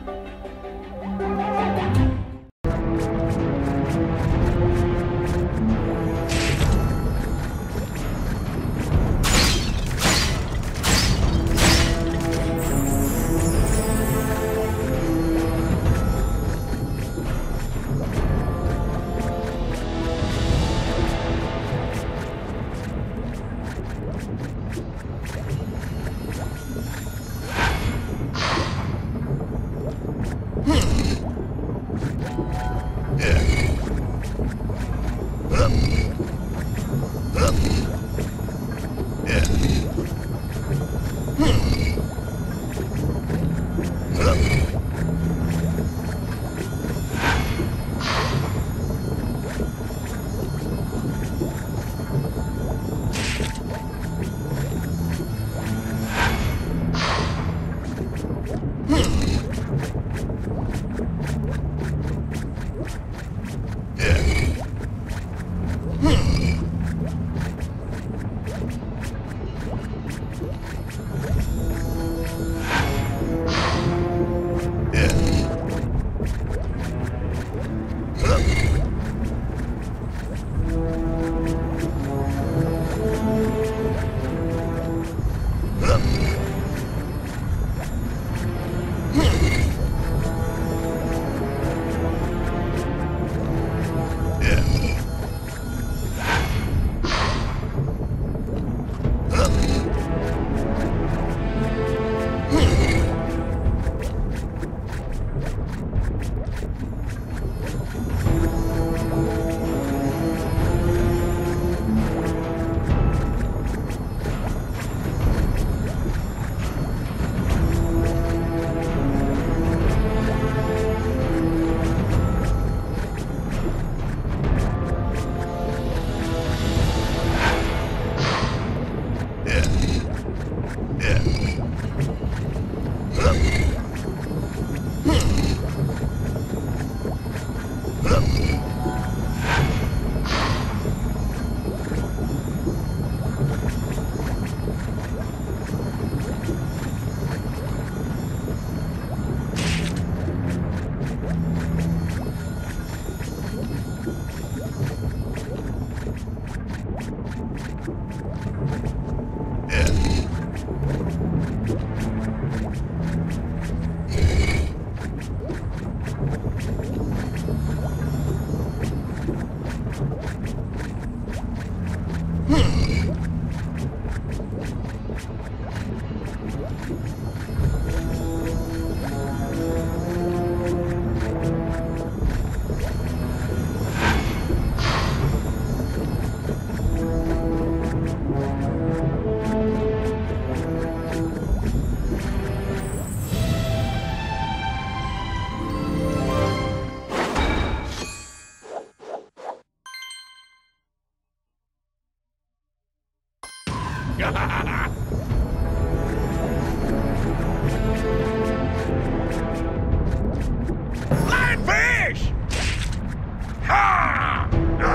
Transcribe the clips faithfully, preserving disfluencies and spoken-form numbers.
Lionfish! Ha!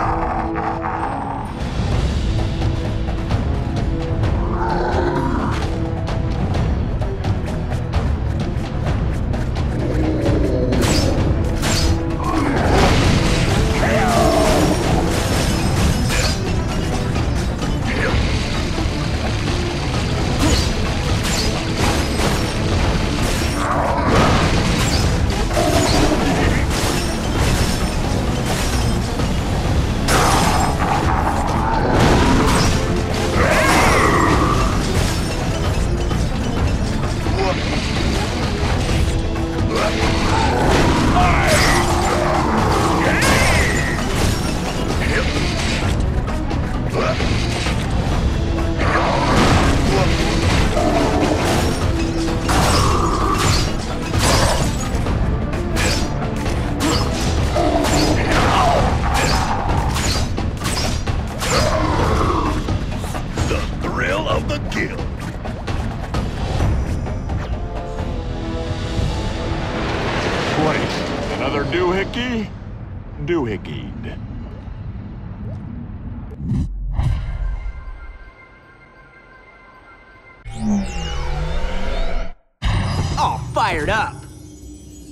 Another doohickey? Doohickied. All fired up.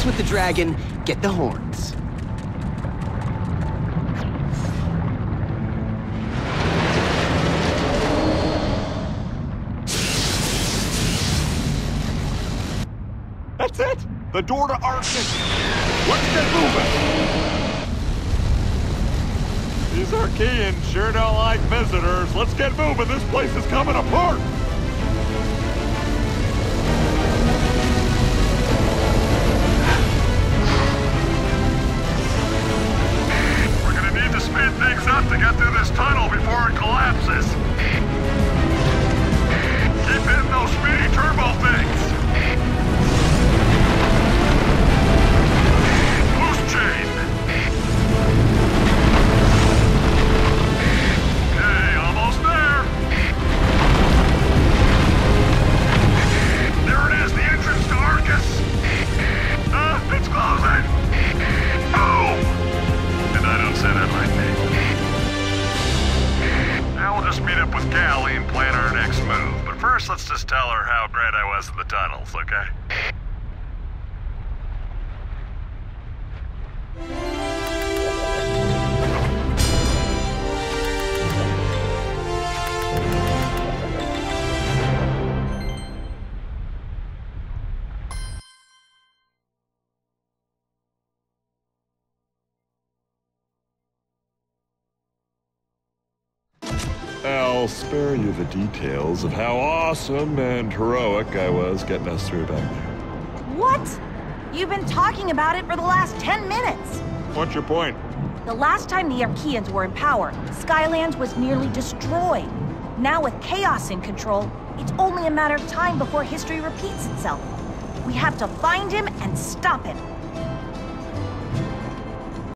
mess with the dragon, get the horns. That's it! The door to Arctic! Let's get moving! These Archaeans sure don't like visitors. Let's get moving. This place is coming apart. We're gonna need to speed things up to get through this tunnel before it collapses. Keep hitting those speedy turbo things. Loose chain. Okay, almost there. There it is, the entrance to Arcus. Uh, it's closing. Oh! And I don't say that lightly. Now we'll just meet up with Callie and plan our next move. But first, let's just tell her how great I was in the tunnels, okay? I'll spare you the details of how awesome and heroic I was getting us through back there. What? You've been talking about it for the last ten minutes. What's your point? The last time the Archaeans were in power, Skylanders was nearly destroyed. Now with Chaos in control, it's only a matter of time before history repeats itself. We have to find him and stop him.